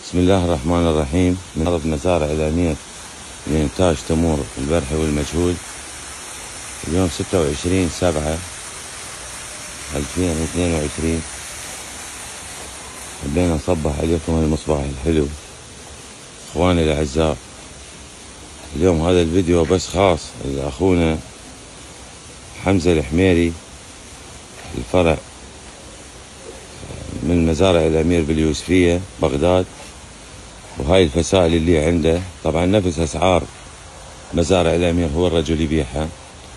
بسم الله الرحمن الرحيم. من أرض مزارع الأمير لإنتاج تمور البرحي والمجهول. اليوم 26/7/2022. حبينا نصبح عليكم المصباح الحلو إخواني الأعزاء. اليوم هذا الفيديو بس خاص لأخونا حمزة الحميري، الفرع من مزارع الأمير باليوسفية بغداد. وهاي الفسائل اللي عنده طبعا نفس أسعار مزارع الأمير هو الرجل يبيعها،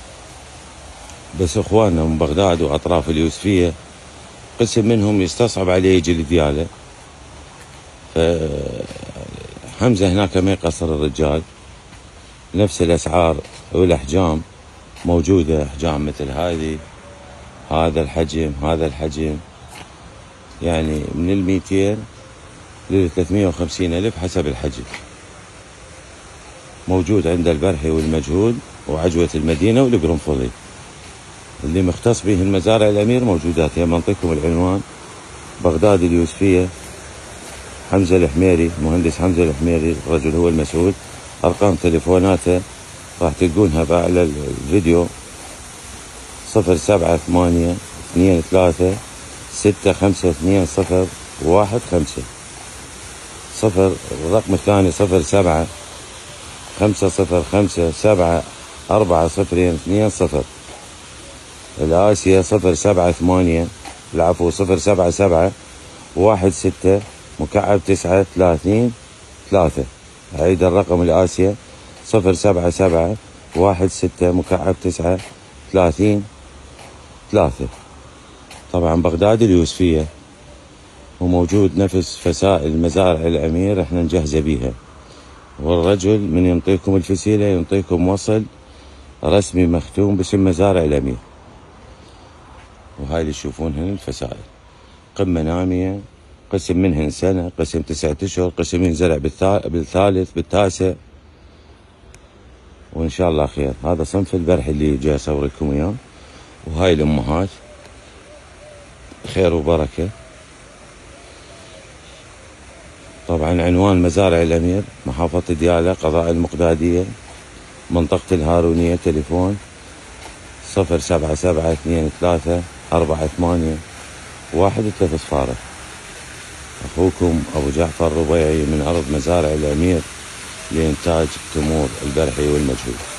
بس إخواننا من بغداد وأطراف اليوسفية قسم منهم يستصعب عليه يجي لدياله، فحمزة هناك ما يقصر الرجال. نفس الأسعار والأحجام موجودة، أحجام مثل هذه، هذا الحجم، هذا الحجم، يعني من 200 ل 350 ألف حسب الحجم. موجود عند البرحي والمجهول وعجوة المدينة والقرنفلي. اللي مختص به المزارع الأمير موجودات. يا منطقكم العنوان بغداد اليوسفية. حمزة الحميري، مهندس حمزة الحميري، الرجل هو المسؤول. أرقام تليفوناته راح تلقونها بأعلى الفيديو: 07123652015. الرقم الثاني 0750574020. الآسيا 077-16-9-3. أعيد الرقم: الآسيا 077-16-9-3. طبعا بغداد اليوسفية، وموجود نفس فسائل مزارع الأمير احنا نجهزه بيها. والرجل من ينطيكم الفسيلة ينطيكم وصل رسمي مختوم باسم مزارع الأمير. وهاي اللي تشوفونهن الفسائل: قمة نامية، قسم منهن سنة، قسم 9 أشهر، قسم ينزرع بالثالث بالتاسع، وإن شاء الله خير. هذا صنف البرحي اللي جاي أصور لكم إياه. وهاي الأمهات خير وبركة. طبعا عنوان مزارع الأمير محافظة ديالى، قضاء المقدادية، منطقة الهارونية. تليفون 077-23-48-130. أخوكم أبو جعفر ربيعي من أرض مزارع الأمير لإنتاج تمور البرحي والمجهول.